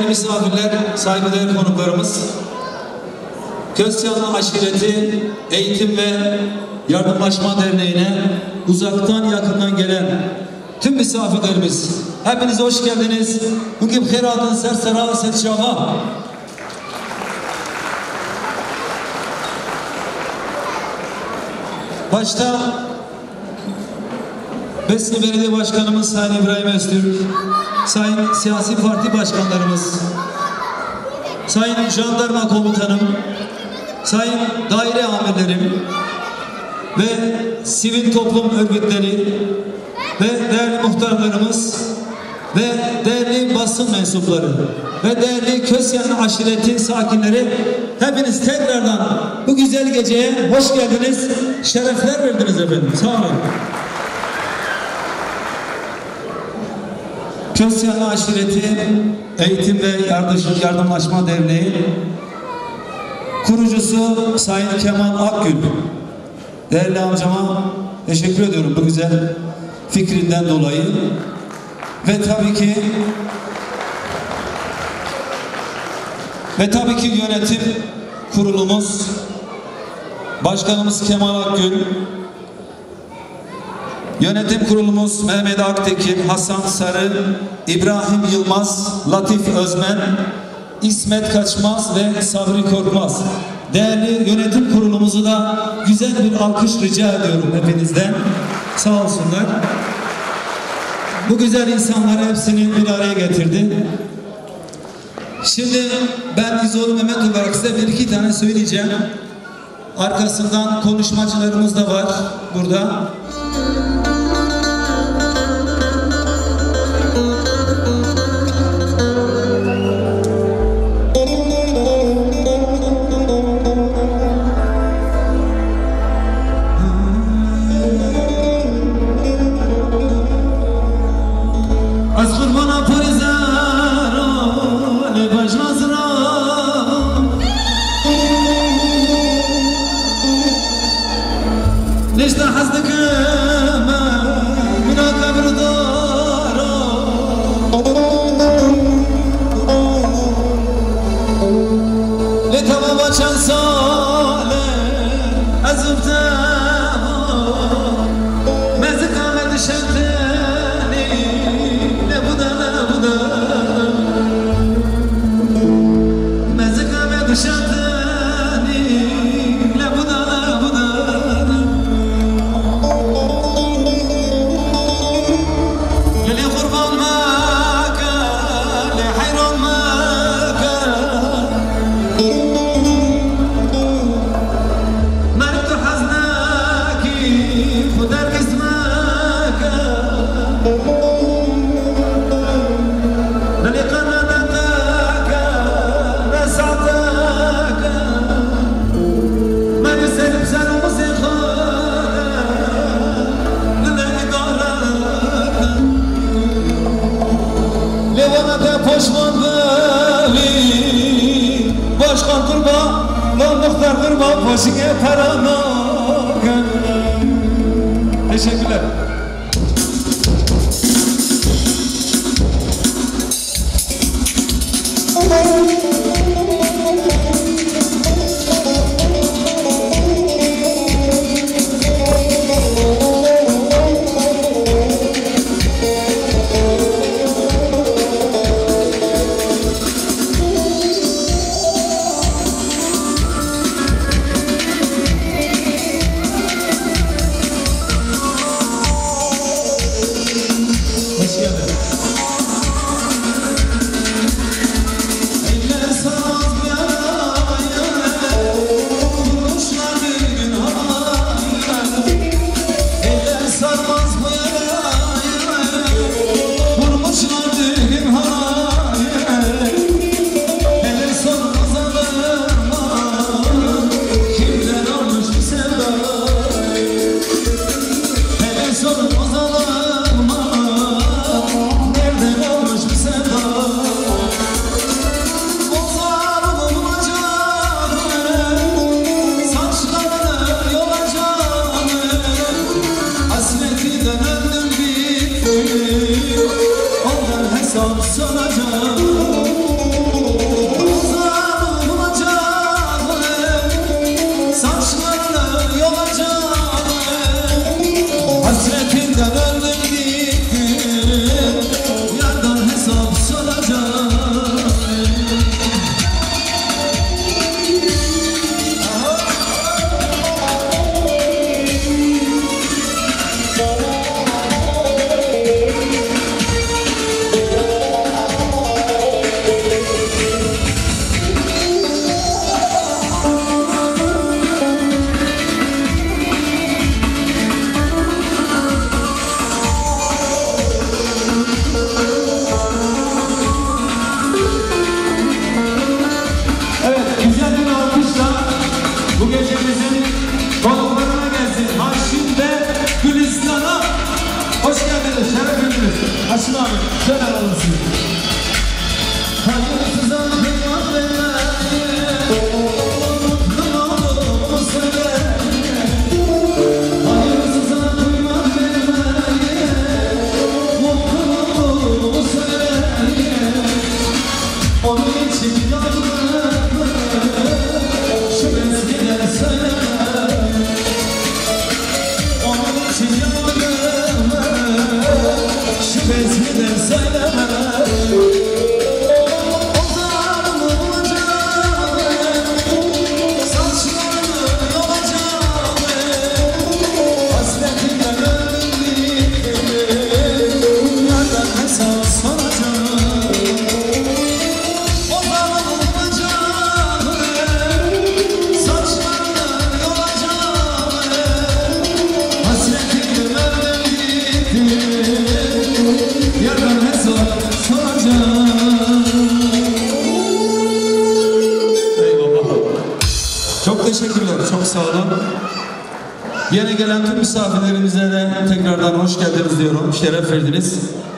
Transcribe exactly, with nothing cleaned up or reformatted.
misafirler, saygıdeğer konuklarımız, Közcanlı Aşireti Eğitim ve Yardımlaşma Derneği'ne uzaktan yakından gelen tüm misafirlerimiz, hepiniz hoş geldiniz. Bugün Herat'ın sersera serçava. Başta Besni Belediye Başkanımız Sayın İbrahim Öztürk, Sayın Siyasi Parti Başkanlarımız, Sayın Jandarma Komutanım, Sayın Daire Amirlerim ve sivil toplum örgütleri ve değerli muhtarlarımız ve değerli basın mensupları ve değerli Közcanlı Aşireti sakinleri, hepiniz tekrardan bu güzel geceye hoş geldiniz, şerefler verdiniz efendim. Sağ olun. Közcanlı Aşireti Eğitim ve Yardımlaşma Derneği kurucusu Sayın Kemal Akgül, değerli amcama teşekkür ediyorum bu güzel fikrinden dolayı. Ve tabii ki ve tabii ki yönetim kurulumuz, Başkanımız Kemal Akgül, yönetim kurulumuz Mehmet Aktekin, Hasan Sarı, İbrahim Yılmaz, Latif Özmen, İsmet Kaçmaz ve Sabri Korkmaz. Değerli yönetim kurulumuzu da güzel bir alkış rica ediyorum hepinizden. Sağ olsunlar. Bu güzel insanlar hepsini bir araya getirdi. Şimdi ben İzoğlu Mehmet olarak size bir iki tane söyleyeceğim. Arkasından konuşmacılarımız da var burada. Teşekkürler. Çok teşekkürler, çok sağ olun. Yeni gelen tüm misafirlerimize de tekrardan hoş geldiniz diyorum, şeref verdiniz.